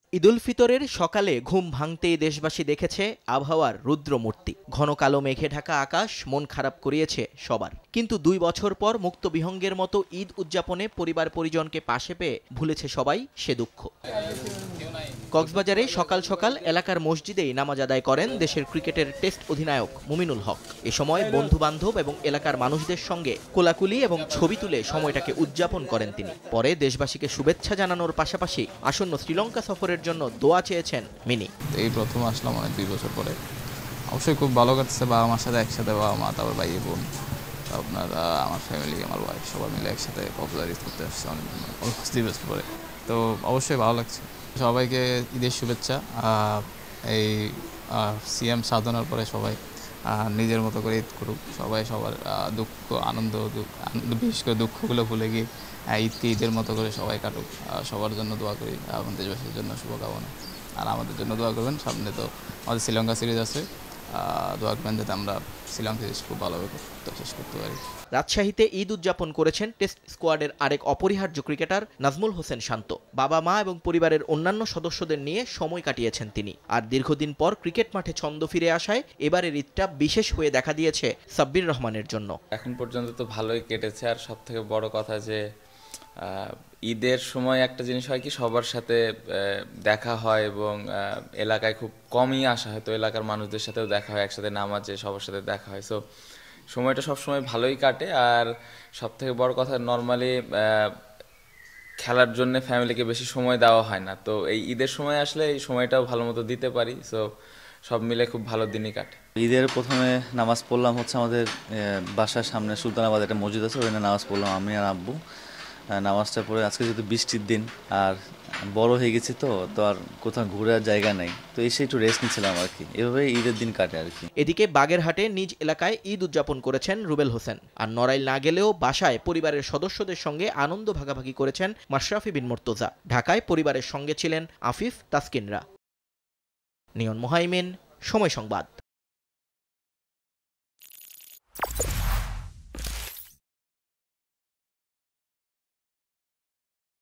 ঈদুল ফিতরের সকালে ঘুম ভাঙতেই দেশবাসী দেখেছে আবহাওয়ার রুদ্রমূর্তি। ঘন কালো মেঘে ঢাকা আকাশ মন খারাপ করিয়েছে সবার। কিন্তু 2 বছর পর মুক্ত বিহঙ্গের মতো ঈদ উদযাপনে পরিবার পরিজনকে পাশে পেয়ে ভুলেছে সবাই সে দুঃখ। কক্সবাজারে সকাল সকাল এলাকার মসজিদেই নামাজ আদায় করেন দেশের ক্রিকেটের টেস্ট অধিনায়ক মুমিনুল হক। এ সময় বন্ধু বান্ধব এবং এলাকার মানুষদের সঙ্গে কোলাকুলি এবং ছবি তুলে সময়টাকে উদযাপন করেন তিনি। পরে দেশবাসীকে শুভেচ্ছা জানানোর পাশাপাশি আসন্ন শ্রীলঙ্কা সফরের জন্য দোয়া চেয়েছেন মিনি। এই প্রথম আসলাম 2 বছর পরে। অবশ্যই খুব ভালো কাটছে, বাবা মার সাথে একসাথে, বাবা মা, তারপর ভাই বোন, আপনার আমার ফ্যামিলি, আমার ওয়াইফ, সবাই মিলে একসাথে কক্সবাজার ঈদ করতে আসছে অলমোস্ট 2 বছর পরে। তো অবশ্যই ভালো লাগছে। সবাইকে ঈদের শুভেচ্ছা। এই সিএম সাধনার পরে সবাই নিজের মতো করে ঈদ করুক, সবাই সবার দুঃখ আনন্দ, বিশেষ করে দুঃখগুলো ভুলে গিয়ে ঈদকে ঈদের মতো করে সবাই কাটুক। সবার জন্য দোয়া করি, আমাদের দেশবাসীর জন্য শুভকামনা। আর আমাদের জন্য দোয়া করবেন। সামনে তো আমাদের শ্রীলঙ্কা সিরিজ আছে, দোয়া করবেন যাতে আমরা শ্রীলঙ্কা সিরিজ খুব ভালোভাবে শেষ করতে পারি। রাজশাহীতে ঈদ উদযাপন করেছেন টেস্ট স্কোয়াডের আরেক অপরিহার্য ক্রিকেটার নাজমুল হোসেন শান্ত। বাবা মা এবং পরিবারের অন্যান্য সদস্যদের নিয়ে সময় কাটিয়েছেন তিনি। আর দীর্ঘদিন পর ক্রিকেট মাঠে ছন্দ ফিরে আসায় এবারের ঈদটা বিশেষ হয়ে দেখা দিয়েছে সাব্বির রহমানের জন্য। এখন পর্যন্ত তো ভালোই কেটেছে। আর সব থেকে বড় কথা যে ঈদের সময় একটা জিনিস হয় কি, সবার সাথে দেখা হয় এবং এলাকায় খুব কমই আসা হয়, তো এলাকার মানুষদের সাথেও দেখা হয়, একসাথে নামাজে সবার সাথে দেখা হয়। সো সময়টা সবসময় ভালোই কাটে। আর সব থেকে বড় কথা, নর্মালি খেলার জন্য ফ্যামিলিকে বেশি সময় দেওয়া হয় না, তো এই ঈদের সময় আসলে এই সময়টাও ভালো মতো দিতে পারি। সো সব মিলে খুব ভালো দিনই কাটে। ঈদের প্রথমে নামাজ পড়লাম হচ্ছে আমাদের বাসার সামনে সুলতানাবাদ একটা মসজিদ আছে, ওখানে নামাজ পড়লাম আমি আর আব্বু। নামাজটা পড়ে, আজকে যেহেতু বৃষ্টির দিন আর বড় হয়ে গেছি তো আর কোথাও ঘোরার জায়গা নেই, তো এসে একটু রেস্ট নিচ্ছিলাম আর কি। এভাবে ঈদের দিন কাটে আর কি। এদিকে বাগেরহাটে নিজ এলাকায় ঈদ উদযাপন করেছেন রুবেল হোসেন। আর নড়াইল না গেলেও বাসায় পরিবারের সদস্যদের সঙ্গে আনন্দ ভাগাভাগি করেছেন মাশরাফি বিন মুর্তজা। ঢাকায় পরিবারের সঙ্গে ছিলেন আফিফ, তাসকিনরা। নিয়ন মোহাইমিন, সময় সংবাদ।